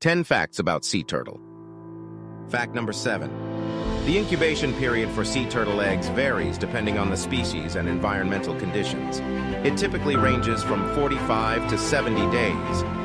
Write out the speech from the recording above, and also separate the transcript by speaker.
Speaker 1: 10 facts about sea turtle. Fact number 7. The incubation period for sea turtle eggs varies depending on the species and environmental conditions. It typically ranges from 45 to 70 days,